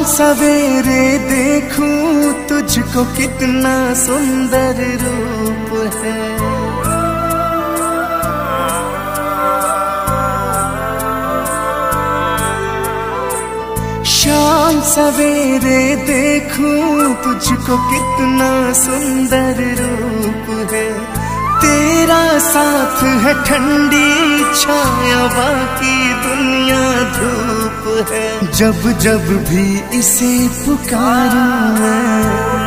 सवेरे देखूं तुझको कितना सुंदर रूप है। शाम सवेरे देखूं तुझको कितना सुंदर रूप है। तेरा साथ है ठंडी छाया, बाकी दुनिया धूप है। जब जब भी इसे पुकारूं मैं,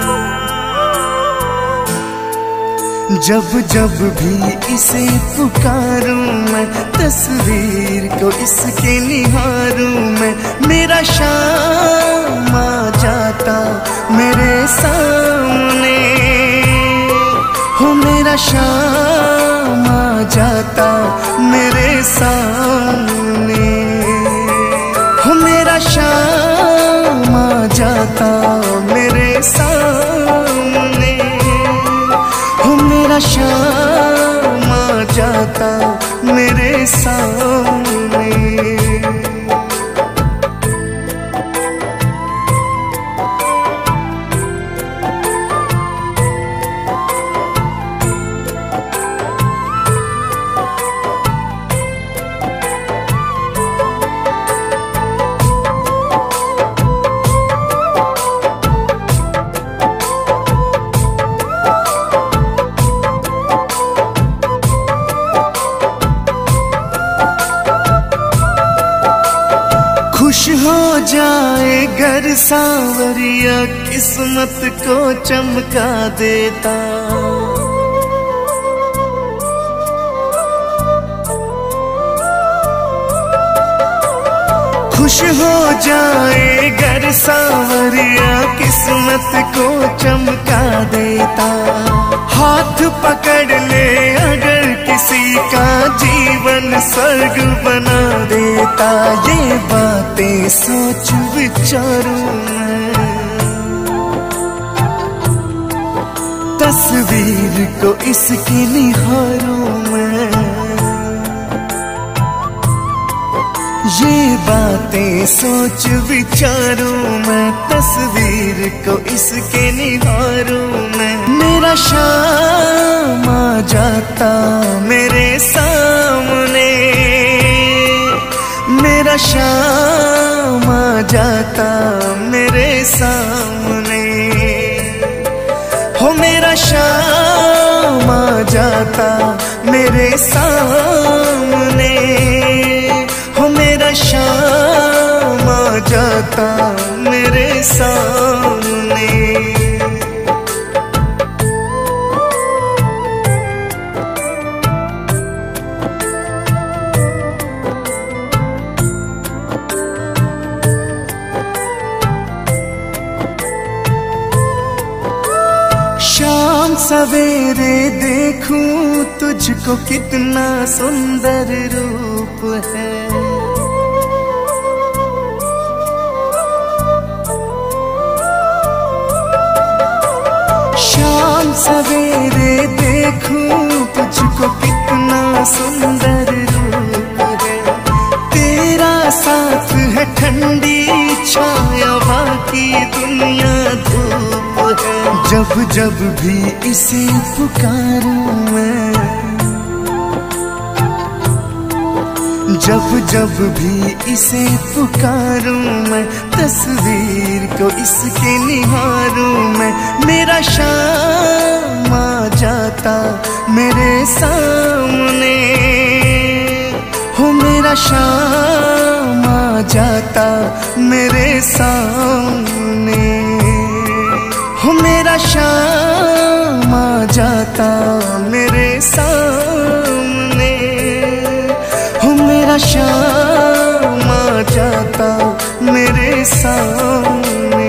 जब जब भी इसे पुकारूं मैं, तस्वीर को इसके निहारूं मैं। मेरा शाम आ जाता मेरे सामने, हो मेरा शाम आ जाता मेरे सामने, हो मेरा शाम आ जाता मेरे सामने, हो मेरा शाम आ जाता मेरे सामने। खुश हो जाए घर सांवरिया, किस्मत को चमका देता। खुश हो जाए घर सांवरिया, किस्मत को चमका देता। हाथ पकड़ ले अगर किसी का, जीवन स्वर्ग बना देता। ये बातें सोच विचारूं मैं, तस्वीर को इसकी निहारूं मैं। ये बातें सोच विचारूं मैं, तस्वीर को इसके निहारूं मैं। मेरा शाम आ जाता मेरे सामने, मेरा शाम आ जाता मेरे सामने, हो मेरा शाम आ जाता मेरे सामने, हो मेरा शाम आ जाता मेरे सामने। शाम सवेरे देखूं तुझको कितना सुंदर रूप है। शाम सवेरे देखूं तुझको कितना सुंदर रूप है। तेरा साथ है ठंडी छाया, बाकी दुनिया धूप है। जब जब भी इसे पुकारूं मैं, जब जब भी इसे पुकारूं मैं, तस्वीर को इसके निहारूं मैं। मेरा शाम आ जाता मेरे सामने, हो मेरा शाम आ जाता मेरे सामने, हो मेरा शाम आ जाता मेरे सामने, हो मेरा शाम आ जाता मेरे सामने।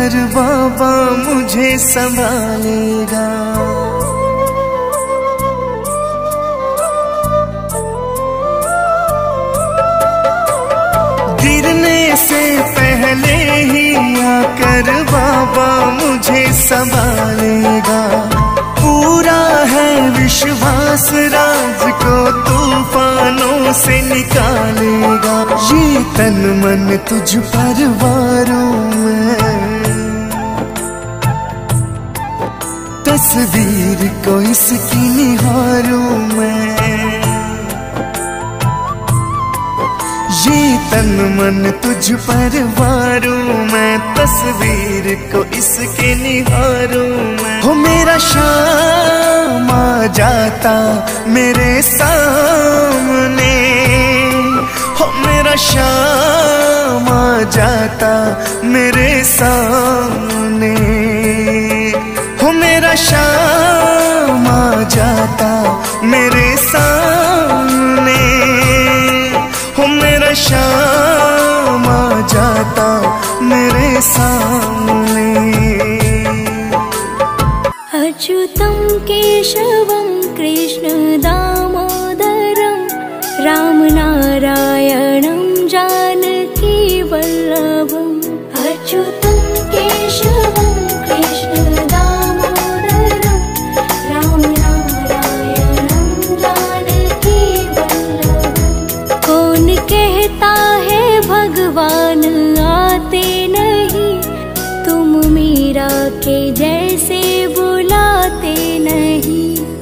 कर बाबा मुझे संभालेगा। गिरने से पहले ही आकर बाबा मुझे संभालेगा। पूरा है विश्वास राज को तूफानों से निकालेगा। ये तन मन तुझ पर वारूं मैं, तस्वीर को इसकी निहारूं मैं। ये तन मन तुझ पर वारूं मैं, तस्वीर को इसके निहारूं मैं। हो मेरा शाम आ जाता मेरे सामने, हो मेरा शाम आ जाता मेरे सामने, हो मेरा शाम आ जाता मेरे सामने, हो मेरा शाम आ जाता मेरे सामने। अच्युतं केशवं कृष्ण दामोदरं रामनारायणं जानकी वल्लभम्। अच्युतं केशवं कृष्ण दामोदरं रामनारायणं जानकी वल्लभम्। कौन कहता है भगवान आते नहीं, तुम मीरा के जैसे बुलाते नहीं।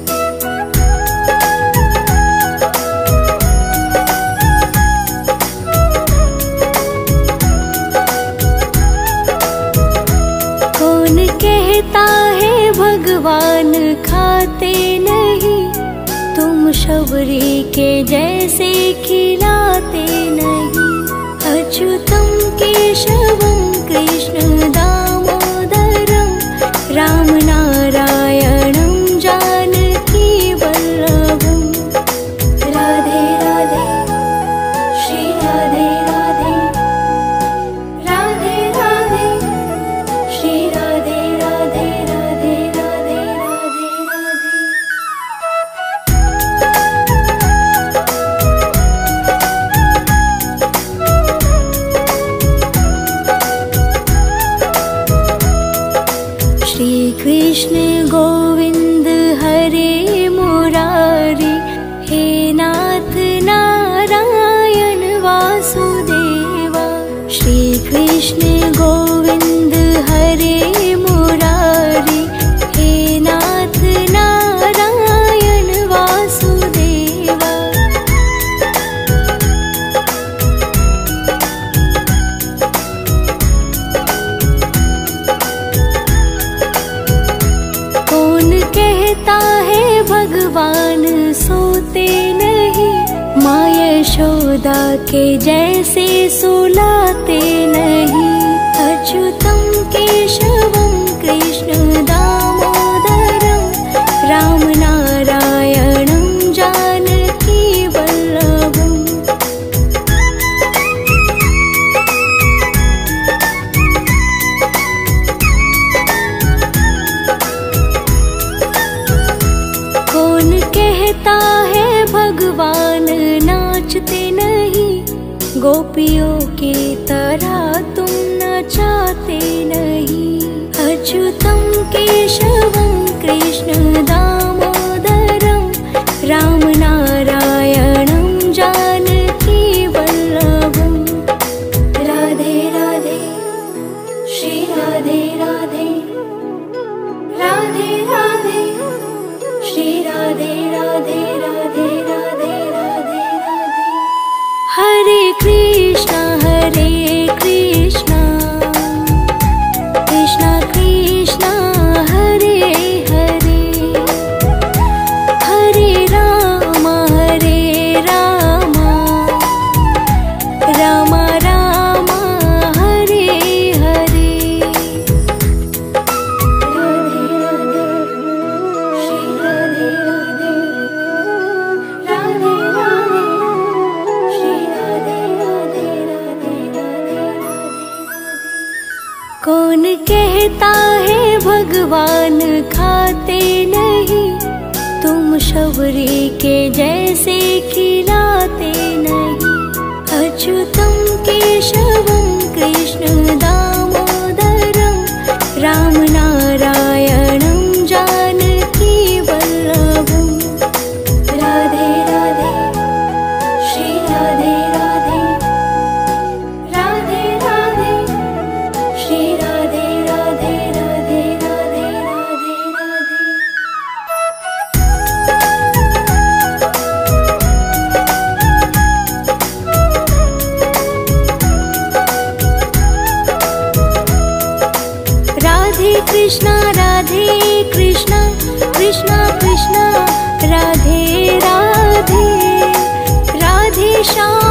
कौन कहता है भगवान खाते नहीं, तुम शबरी के जैसे खिलाते नहीं। अच्युतं केशवं कृष्ण दामोदरं रामनारायणं जानकी वल्लभम्। राधे राधे श्री राधे राधे, राधे राधे श्री राधे राधे, राधे राधे राधे राधे। श्री कृष्ण गोविंद हरे मुरारी, हे नाथ नारायण वासुदेवा। श्री कृष्ण गोविंद हरे मुरारी, हे नाथ नारायण वासुदेवा। कौन कहता है भगवान सोते नहीं, माँ यशोदा के जैसे सुलाते नहीं। अच्युतं केशवं कृष्ण दामोदरं रामनारायणं जानकी वल्लभम्। कौन कहता है भगवान नाचते नहीं, गोपियों की तरह तुम नचाते नहीं। अच्युतं केशवं कृष्ण दामोदरं रामनारायणं जानकी वल्लभम्। राधे राधे श्री राधे राधे, राधे राधे श्री राधे राधे, राधे राधे राधे राधे। हरे कृष्णा कृष्णा कृष्णा हरे हरे, हरे राम राम राम हरे हरे। राधे राधे श्री राधे राधे, राधे राधे श्री राधे राधे, राधे राधे। कौन कहता है भगवान खाते नहीं, तुम शबरी के जैसे खिलाते नहीं। अच्युतम केशवम कृष्ण दामोदरम, राम नारायणम जानकी वल्लभम। राधे राधे श्री राधे राधे, राधे राधे श्री राधे राधे, राधे राधे राधे राधे। राधे कृष्णा कृष्णा कृष्णा राधे राधे, राधे श्याम